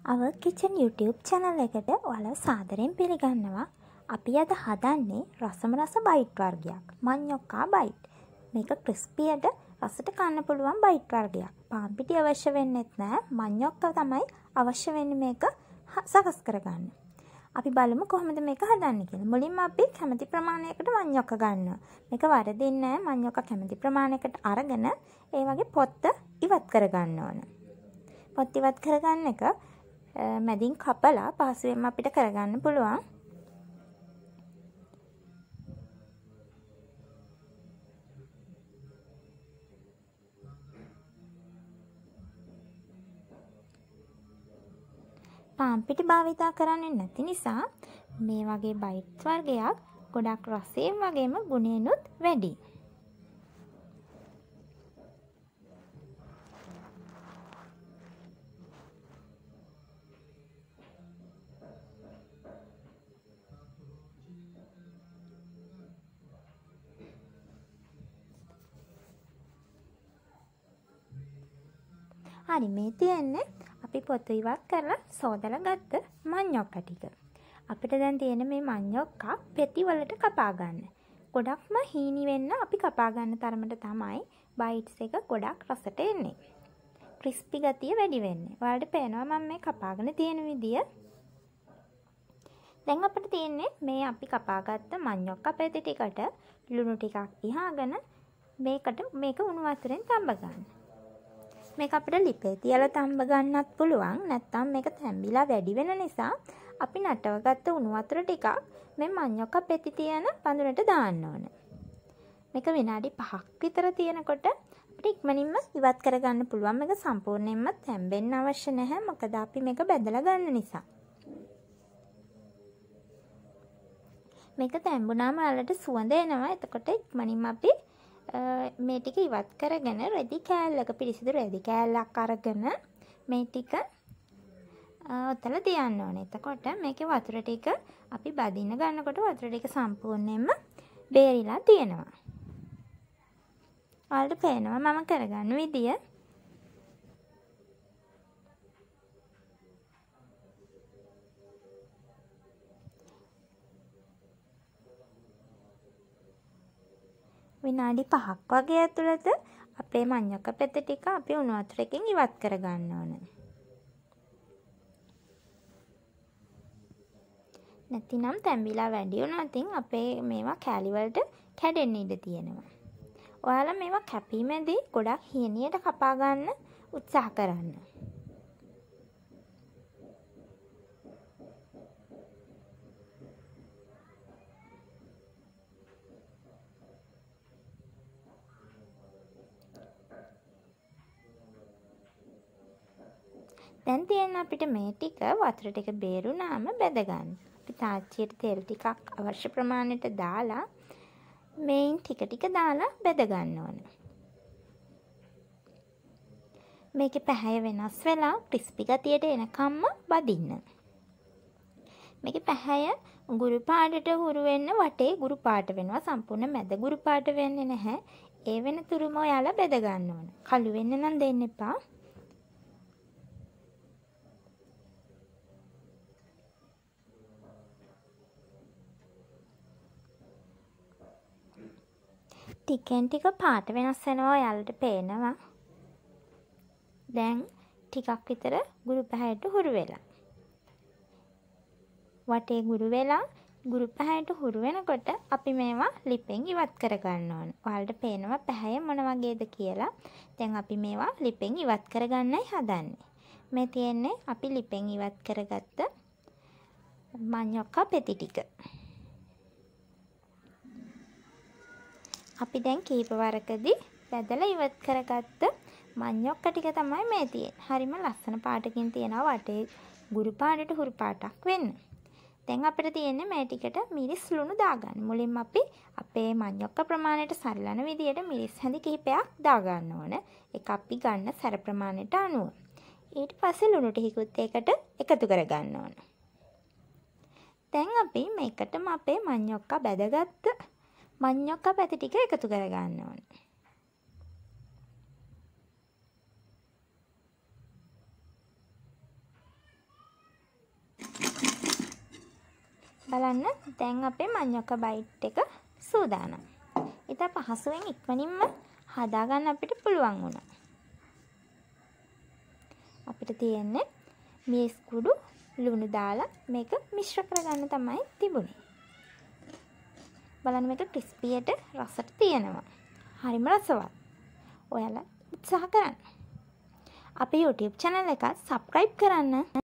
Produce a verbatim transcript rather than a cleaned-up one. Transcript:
Our Kitchen YouTube channel එකට ඔයාලව සාදරයෙන් පිළිගන්නවා. අපි අද හදන්නේ රසම රස බයිට් වර්ගයක්. මඤ්ඤොක්කා බයිට්. මේක ක්‍රිස්පියට රසට කන්න පුළුවන් බයිට් වර්ගයක්. පාන් පිටි අවශ්‍ය වෙන්නේත් නැහැ. මඤ්ඤොක්කා තමයි අවශ්‍ය වෙන්නේ මේක සකස් කරගන්න. අපි බලමු කොහොමද මේක හදන්නේ කියලා. මුලින්ම අපි කැමති ප්‍රමාණයකට මඤ්ඤොක්කා ගන්නවා. මේක වරදින්නේ නැහැ. මඤ්ඤොක්කා කැමති ප්‍රමාණයකට අරගෙන ඒ වගේ පොත්ත ඉවත් කරගන්න ඕන. පොත් ඉවත් කරගන්න එක මැදින් කපලා පහසුවෙන්ම අපිට කරගන්න පුළුවන්. පාන් පිටි භාවිතා කරන්නේ නැති නිසා මේ වගේ බයිට් වර්ගයක් ගොඩක් රසයෙන් වගේම ගුණෙනුත් වැඩි. හරි මේ තියෙන්නේ අපි පොතු ඉවත් කරලා සෝදලා ගත්ත මඤ්ඤොක්කා ටික. අපිට දැන් තියෙන මේ මඤ්ඤොක්කා පෙති වලට කපා ගන්න. ගොඩක්ම හීනි වෙන්න අපි කපා ගන්න තරමට තමයි බයිට්ස් එක ගොඩක් රසට එන්නේ. ක්‍රිස්පි ගතිය වැඩි වෙන්නේ. ඔයාලට පේනවා මම මේ කපාගෙන තියෙන විදිය. දැන් අපිට තියෙන්නේ මේ අපි කපාගත්ත මඤ්ඤොක්කා පෙති ටිකට ලුණු ටිකක් ඉහාගෙන මේකට මේක උණු වතුරෙන් තඹ ගන්න. මේක අපිට ලිපේ තියලා තඹ ගන්නත් පුළුවන්. නැත්නම් මේක තැඹිලා වැඩි වෙන නිසා අපි නටවගත්ත උණු වතුර ටිකක් මේ මඤ්ඤොක්කා පෙති තියෙන පඳුරට දාන්න ඕන. මේක විනාඩි පහක් විතර තියෙනකොට අපිට ඉක්මනින්ම ඉවත් කරගන්න පුළුවන්. මේක සම්පූර්ණයෙන්ම තැඹෙන්න අවශ්‍ය නැහැ. මොකද අපි මේක බෙදලා ගන්න නිසා. මේක තැඹුණාම ඔයාලට සුවඳ එනවා. එතකොට ඉක්මනින්ම අපි මේ ටික ඉවත් කරගෙන රෙදි කෑල්ලක පිරිසිදු රෙදි කෑල්ලක් අරගෙන මේ ටික ඔතලා තියන්න ඕනේ. එතකොට මේකේ වතුර ටික අපි බදින්න ගන්නකොට වතුර ටික සම්පූර්ණයෙන්ම බේරිලා තියෙනවා. ඔයාලට පේනවා මම කරගන්න විදිය. විනාඩි පහක් වගේ ඇතුළත අපේ මඤ්ඤොක්කා පෙති ටික අපි උණු වතුරකින් ඉවත් කර ගන්න ඕන. නැතිනම් තැඹිලා වැඩි වුණොත් අපේ මේවා කෑලි වලට කැඩෙන්න ඉඩ තියෙනවා. ඔයාලා මේවා කැපීමේදී ගොඩක් හීනියට කපා ගන්න උත්සාහ කරන්න. දැන් තියෙන අපිට මේ ටික වතුර ටික බේරුණාම බෙද ගන්න. අපි තාච්චියට තෙල් ටිකක් අවශ්‍ය ප්‍රමාණයට දාලා මේන් ටික ටික දාලා බෙද ගන්න ඕන. මේකේ පැහැය වෙනස් වෙලා ක්‍රිස්පි ගතියට එනකම්ම බදින්න. මේකේ පැහැය ගුරු පාටට හුරු වෙන්න වටේ ගුරු පාට වෙනවා. සම්පූර්ණ මැද ගුරු පාට වෙන්නේ නැහැ. ඒ වෙන තුරුම ඔයාලා බෙද ගන්න ඕන. කළු වෙන්න නම් දෙන්න එපා. ටිකෙන් ටික පාට වෙනස් වෙනවා. ඔයාලට පේනවා. දැන් ටිකක් විතර ගුරු පැහැයට හුරු වෙලා. වටේ ගුරු වෙලා ගුරු පැහැයට හුරු වෙනකොට අපි මේවා ලිපෙන් ඉවත් කර ගන්න ඕන. ඔයාලට පේනවා පැහැය මොන වගේද කියලා. දැන් අපි මේවා ලිපෙන් ඉවත් කරගන්නයි හදන්නේ. මේ තියෙන්නේ අපි ලිපෙන් ඉවත් කරගත්ත මඤ්ඤොක්කා පෙති ටික. අපි දැන් කීප වරකදී බෙදලා ඉවත් කරගත්ත මඤ්ඤොක්කා ටික තමයි මේ තියෙන්නේ. හරිම ලස්සන පාටකින් තියෙනවා වටේ ගුරු පාටට හුරු පාටක් වෙන්න. දැන් අපිට තියෙන්නේ මේ ටිකට මිරිස් ලුණු දාගන්න. මුලින්ම අපි අපේ මඤ්ඤොක්කා ප්‍රමාණයට සරිලන විදියට මිරිස් හැඳි කිහිපයක් දාගන්න ඕන. ඒක අපි ගන්න සැර ප්‍රමාණයට අනුව. ඊට පස්සේ ලුණු ටිකකුත් ඒකට එකතු කරගන්න ඕන. දැන් අපි මේකටම අපේ මඤ්ඤොක්කා බෙදගත්ත මඤ්ඤොක්කා පැති ටික එකතු කරගන්න ඕන. බලන්න දැන් අපේ මඤ්ඤොක්කා බයිට් එක සූදානම්. ඉතින් පහසුවෙන් ඉක්මනින්ම හදාගන්න අපිට පුළුවන් වුණා. අපිට තියෙන්නේ මේස් කුඩු ලුණු දාලා මේක මිශ්‍ර කරගන්න තමයි තිබුණේ. බලන්න මේක ක්‍රිස්පියට රසට තියෙනවා. හරිම රසවත්. ඔයාලා උත්සාහ කරන්න. අපේ YouTube channel එක subscribe කරන්න.